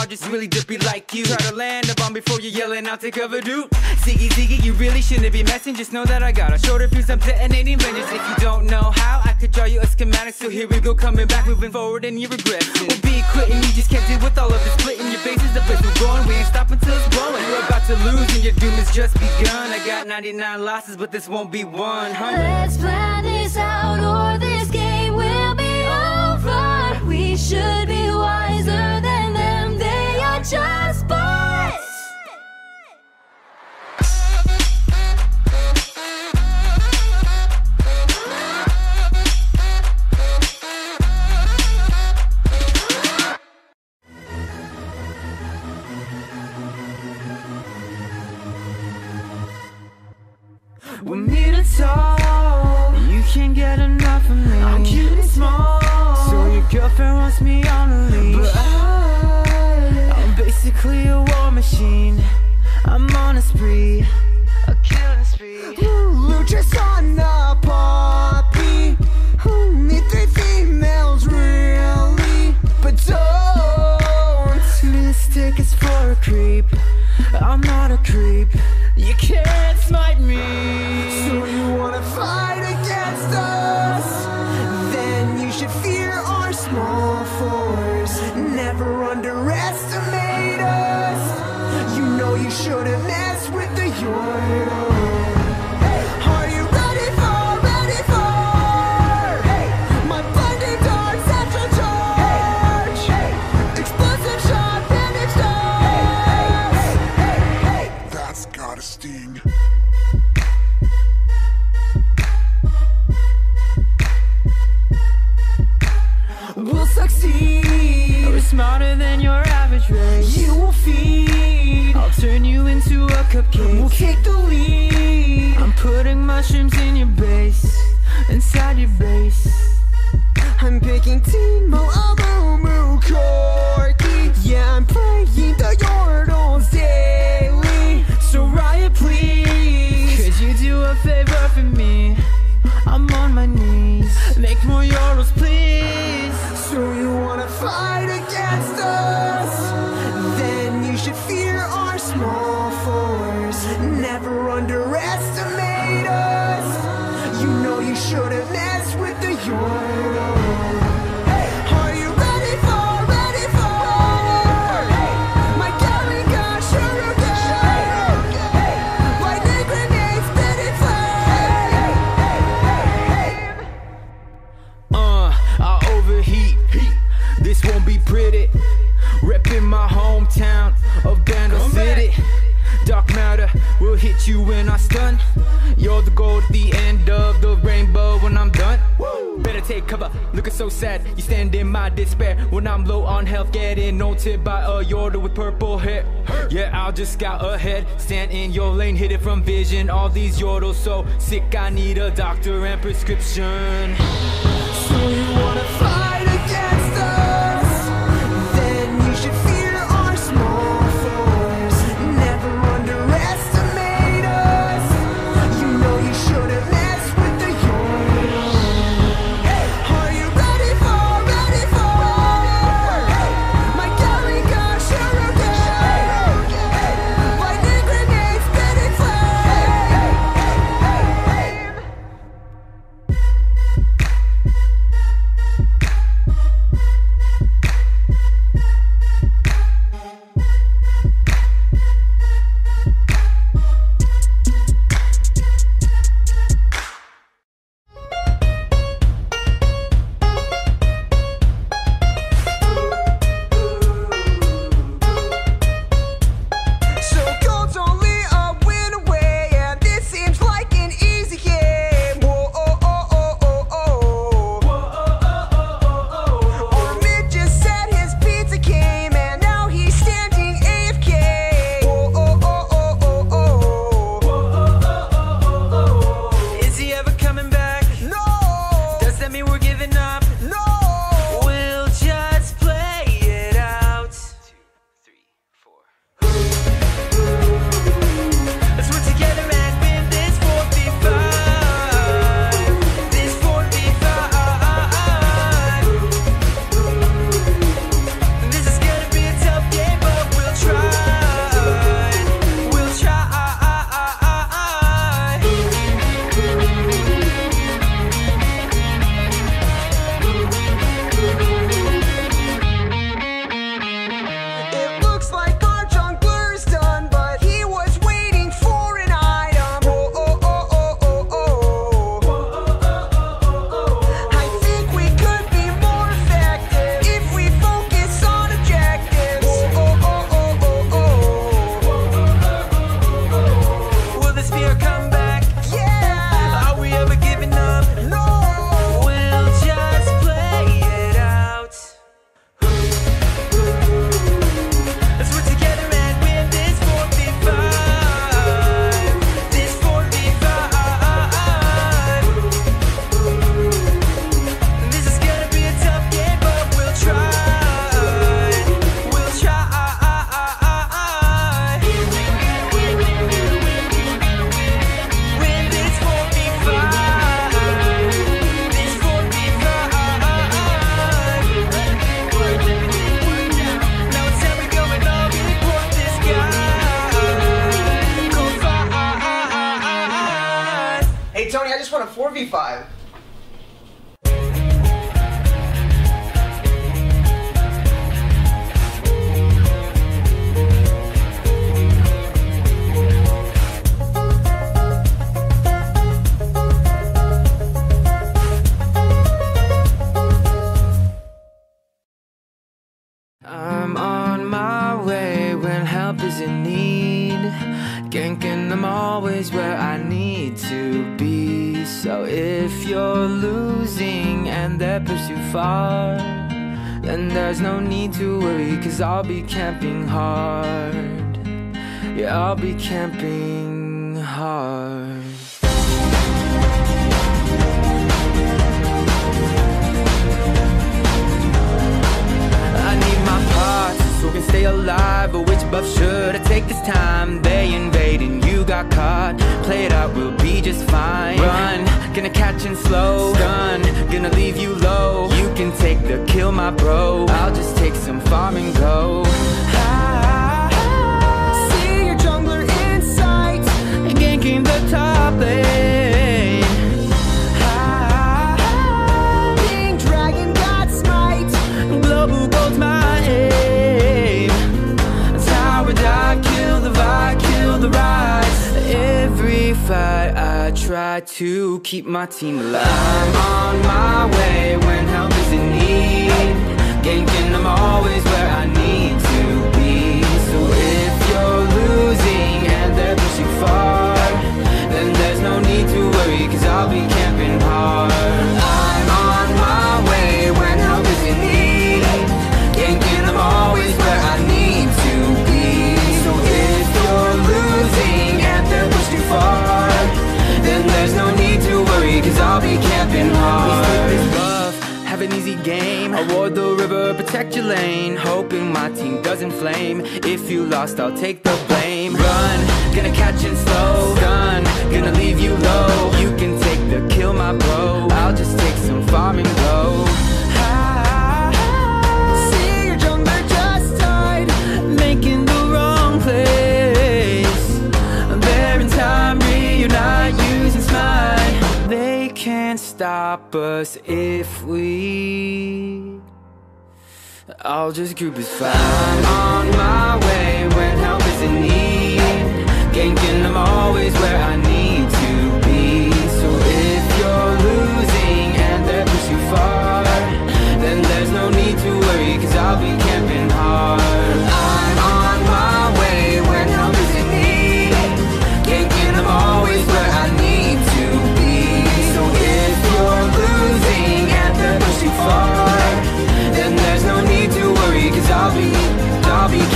are just really dippy like you. Try to land a bomb before you're yelling out to cover, dude. Ziggy, Ziggy, you really shouldn't be messing. Just know that I got a shorter fuse, I'm detonating vengeance. If you don't know how, I could draw you a schematic. So here we go, coming back, moving forward, and you regret it. We'll be quitting, you just can't deal with all of this splitting. Your base is the place we're going, we ain't stopping till it's blowing. You're about to lose and your doom has just begun. I got 99 losses, but this won't be 100. Let's plan this out or this game will be over. We should be wiser than them, they are just boys. We need to talk. You can't get enough of me. I'm cute and small, so your girlfriend wants me on a leash. But I'm basically a war machine. I'm on a spree, a killing spree. Lucha sana papi. Need 3 females really, but don't mistake us for a creep. I'm not a creep. You can't smite me. So you wanna fight against us? Then you should fear our small force. Never underestimate us. You know you shouldn't mess with the Yordle. Are you ready for my blinding dark central charge? Explosive shot, bandage dog. That's gotta sting. We'll succeed. We're smarter than your average race. You will feed. I'll turn you into a cupcake. We'll take the lead. I'm putting mushrooms in your base, inside your base. I'm picking Teemo, Amumu, Corki. Yeah, I'm playing the Yordles daily. So riot please, could you do a favor for me? I'm on my knees, make more Yordles please. So you wanna fight against us? Then you should fear our small force. Never underestimate us. You know you shouldn't mess with the Yordle. Are you ready for my Gatling Shuriken? Lightning grenades, spitting flame. I overheat. This won't be pretty. Reppin' my hometown of Bandle City. Dark matter will hit you when I stun. You're the gold at the end of the rainbow when I'm done. Better take cover, looking so sad. You stand in my despair when I'm low on health, getting ulted by a Yordle with purple hair. Yeah, I'll just scout ahead, stand in your lane, hit it from vision. All these Yordles so sick, I need a doctor and prescription. So you wanna fight against us? Then you should fear our small force. Never underestimate us. You know you shouldn't mess with the Yordle. Are you ready for my Gatling Shuriken? Lightning grenades, spitting flame. want a 4v5. I'm on my way when help is in need. Ganking, I'm always where I need to be. So if you're losing and they're pushed too far, then there's no need to worry, 'cause I'll be camping hard. Yeah, I'll be camping hard. So we can stay alive, but which buff should I take this time? They invading, you got caught. Play it out, we'll be just fine. Run, gonna catch and slow. Stun, gonna leave you low. You can take the kill, my bro. I'll just take some farm and go. See your jungler in sight, Ganking the top lane. King Dragon got smite. Global gold's my aim. Tower dive, kill the vibe, kill the rise. Every fight I try to keep my team alive. I'm on my way when help is in need. Ganking, I'm always where I need to be. So if you're losing and they're pushing far, then there's no need to worry, 'cause I'll be camping hard. I'm on my way when help is in need. Ganking, I'm always where I need to be. So if you're losing and they're pushed too far, then there's no need to worry, 'cause I'll be camping hard. This buff, have an easy game. I ward the river, protect your lane. Hoping my team doesn't flame. If you lost, I'll take the blame. Run, gonna catch and slow. Gun, gonna leave you low. You can take the kill, my bro. I'll just take some farm and go. See your jungler just died, Making the wrong place. There in time, reunite, using smite. They can't stop us if we. I'll just group as fine. I'm on my way when help is in need. Ganking, I'm always where I need to be. So if you're losing and they're pushing far, then there's no need to worry, 'cause I'll be camping hard. I'm on my way when help is in need. Ganking, I'm always where I need to be. So if you're losing and they're pushing far, then there's no need to worry, 'cause I'll be